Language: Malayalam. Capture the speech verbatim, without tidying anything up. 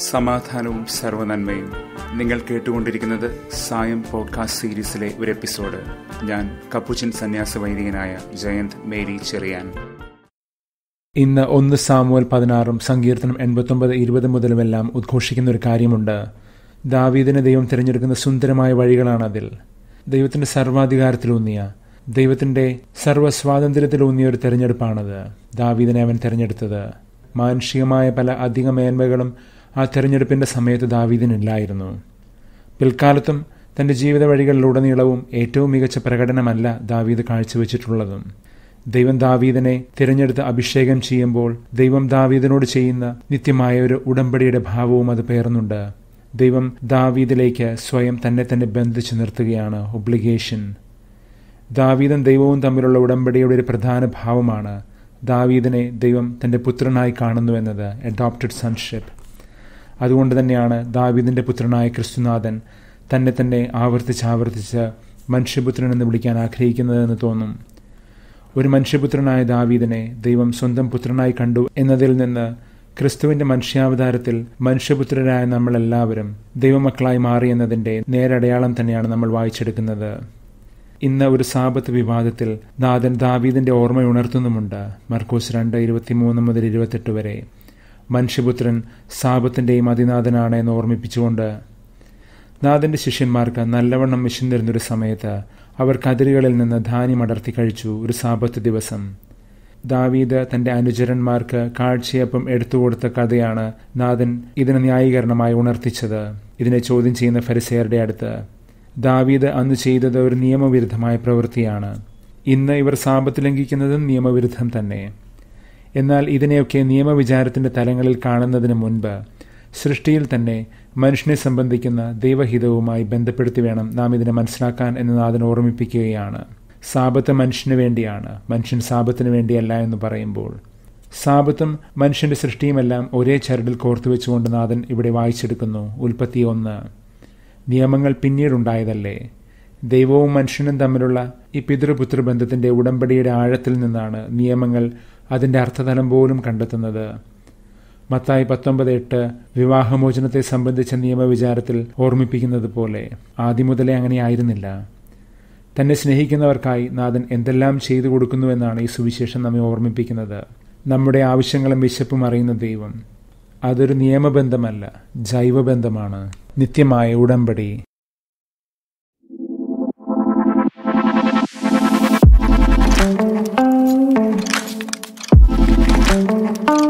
സമാധാനവും സർവ്വനന്മയും. നിങ്ങൾ കേട്ടുകൊണ്ടിരിക്കുന്നത് സായം പോഡ്കാസ്റ്റ് സീരീസിലെ ഒരു എപ്പിസോഡ്. ഞാൻ കപ്പുച്ചൻ സന്യാസ വൈദികനായ ജയന്ത് മേരി ചെറിയാൻ. ഇന്ന് ഒന്ന് സാമുവേൽ പതിനാറും സങ്കീർത്തനം എൺപത്തൊമ്പത് ഇരുപത് മുതലുമെല്ലാം ഉദ്ഘോഷിക്കുന്ന ഒരു കാര്യമുണ്ട്. ദാവീദിനെ ദൈവം തിരഞ്ഞെടുക്കുന്ന സുന്ദരമായ വഴികളാണതിൽ. ദൈവത്തിന്റെ സർവാധികാരത്തിലൂന്നിയ, ദൈവത്തിന്റെ സർവ്വസ്വാതന്ത്ര്യത്തിലൂന്നിയ ഒരു തെരഞ്ഞെടുപ്പാണത്. ദാവീദിനെ അവൻ തിരഞ്ഞെടുത്തത്. മാനുഷികമായ പല അധിക മേന്മകളും ആ തെരഞ്ഞെടുപ്പിന്റെ സമയത്ത് ദാവീദിനില്ലായിരുന്നു. പിൽക്കാലത്തും തന്റെ ജീവിത വഴികളിലുടനീളവും ഏറ്റവും മികച്ച പ്രകടനമല്ല ദാവീദ് കാഴ്ചവെച്ചിട്ടുള്ളതും. ദൈവം ദാവീദിനെ തിരഞ്ഞെടുത്ത് അഭിഷേകം ചെയ്യുമ്പോൾ ദൈവം ദാവീദിനോട് ചെയ്യുന്ന നിത്യമായ ഒരു ഉടമ്പടിയുടെ ഭാവവും അത് പേർന്നുണ്ട്. ദൈവം ദാവീദിലേക്ക് സ്വയം തന്നെ തന്നെ ബന്ധിച്ചു നിർത്തുകയാണ്. ഒബ്ലിഗേഷൻ. ദാവീദും ദൈവവും തമ്മിലുള്ള ഉടമ്പടിയുടെ ഒരു പ്രധാന ഭാവമാണ് ദാവീദിനെ ദൈവം തന്റെ പുത്രനായി കാണുന്നുവെന്നത്, അഡോപ്റ്റഡ് സൺഷിപ്പ്. അതുകൊണ്ട് തന്നെയാണ് ദാവീദിന്റെ പുത്രനായ ക്രിസ്തുനാഥൻ തന്നെ തന്നെ ആവർത്തിച്ചാവർത്തിച്ച് മനുഷ്യപുത്രൻ എന്ന് വിളിക്കാൻ ആഗ്രഹിക്കുന്നതെന്ന് തോന്നും. ഒരു മനുഷ്യപുത്രനായ ദാവീദിനെ ദൈവം സ്വന്തം പുത്രനായി കണ്ടു എന്നതിൽ നിന്ന് ക്രിസ്തുവിന്റെ മനുഷ്യാവതാരത്തിൽ മനുഷ്യപുത്രരായ നമ്മളെല്ലാവരും ദൈവമക്കളായി മാറിയെന്നതിന്റെ നേരടയാളം തന്നെയാണ് നമ്മൾ വായിച്ചെടുക്കുന്നത്. ഇന്ന് ഒരു സാബത്ത് വിവാദത്തിൽ നാഥൻ ദാവീദിന്റെ ഓർമ്മയുണർത്തുന്നുമുണ്ട്. മർക്കോസ് രണ്ട് ഇരുപത്തിമൂന്ന് മുതൽ ഇരുപത്തെട്ട് വരെ മനുഷ്യപുത്രൻ സാബത്തിന്റെയും അതിനാഥനാണ് എന്ന് ഓർമ്മിപ്പിച്ചുകൊണ്ട് നാഥന്റെ ശിഷ്യന്മാർക്ക് നല്ലവണ്ണം വിശന്നിരുന്നൊരു സമയത്ത് അവർ കതിരുകളിൽ നിന്ന് ധാന്യം അടർത്തി കഴിച്ചു. ഒരു സാബത്ത് ദിവസം ദാവീദ് തന്റെ അനുചരന്മാർക്ക് കാഴ്ചയപ്പം എടുത്തുകൊടുത്ത കഥയാണ് നാഥൻ ഇതിന് ന്യായീകരണമായി ഉണർത്തിച്ചത്. ഇതിനെ ചോദ്യം ചെയ്യുന്ന ഫരിസേയരുടെ അടുത്ത് ദാവീദ് അന്ന് ചെയ്തത് ഒരു നിയമവിരുദ്ധമായ പ്രവൃത്തിയാണ്. ഇന്ന് ഇവർ സാബത്ത് ലംഘിക്കുന്നതും നിയമവിരുദ്ധം തന്നെ. എന്നാൽ ഇതിനെയൊക്കെ നിയമവിചാരത്തിന്റെ തലങ്ങളിൽ കാണുന്നതിന് മുൻപ് സൃഷ്ടിയിൽ തന്നെ മനുഷ്യനെ സംബന്ധിക്കുന്ന ദൈവഹിതവുമായി ബന്ധപ്പെടുത്തി വേണം നാം ഇതിനെ മനസ്സിലാക്കാൻ എന്ന് നാഥൻ ഓർമ്മിപ്പിക്കുകയാണ്. സാബത്ത് മനുഷ്യന് വേണ്ടിയാണ്, മനുഷ്യൻ സാബത്തിന് വേണ്ടിയല്ല എന്ന് പറയുമ്പോൾ സാബത്തും മനുഷ്യന്റെ സൃഷ്ടിയുമെല്ലാം ഒരേ ചരടിൽ കോർത്തുവെച്ചുകൊണ്ട് നാഥൻ ഇവിടെ വായിച്ചെടുക്കുന്നു. ഉൽപ്പത്തി ഒന്ന്. നിയമങ്ങൾ പിന്നീടുണ്ടായതല്ലേ? ദൈവവും മനുഷ്യനും തമ്മിലുള്ള ഈ പിതൃപുത്ര ബന്ധത്തിന്റെ ഉടമ്പടിയുടെ ആഴത്തിൽ നിന്നാണ് നിയമങ്ങൾ അതിന്റെ അർത്ഥതലം പോലും കണ്ടെത്തുന്നത്. മത്തായി പത്തൊമ്പത് എട്ട് വിവാഹമോചനത്തെ സംബന്ധിച്ച നിയമവിചാരത്തിൽ ഓർമ്മിപ്പിക്കുന്നത് പോലെ ആദ്യം മുതലേ അങ്ങനെയായിരുന്നില്ല. തന്നെ സ്നേഹിക്കുന്നവർക്കായി നാഥൻ എന്തെല്ലാം ചെയ്തു കൊടുക്കുന്നുവെന്നാണ് ഈ സുവിശേഷം നമ്മെ ഓർമ്മിപ്പിക്കുന്നത്. നമ്മുടെ ആവശ്യങ്ങളും വിശപ്പും അറിയുന്ന ദൈവം. അതൊരു നിയമബന്ധമല്ല, ജൈവബന്ധമാണ്, നിത്യമായ ഉടമ്പടി. Thank you.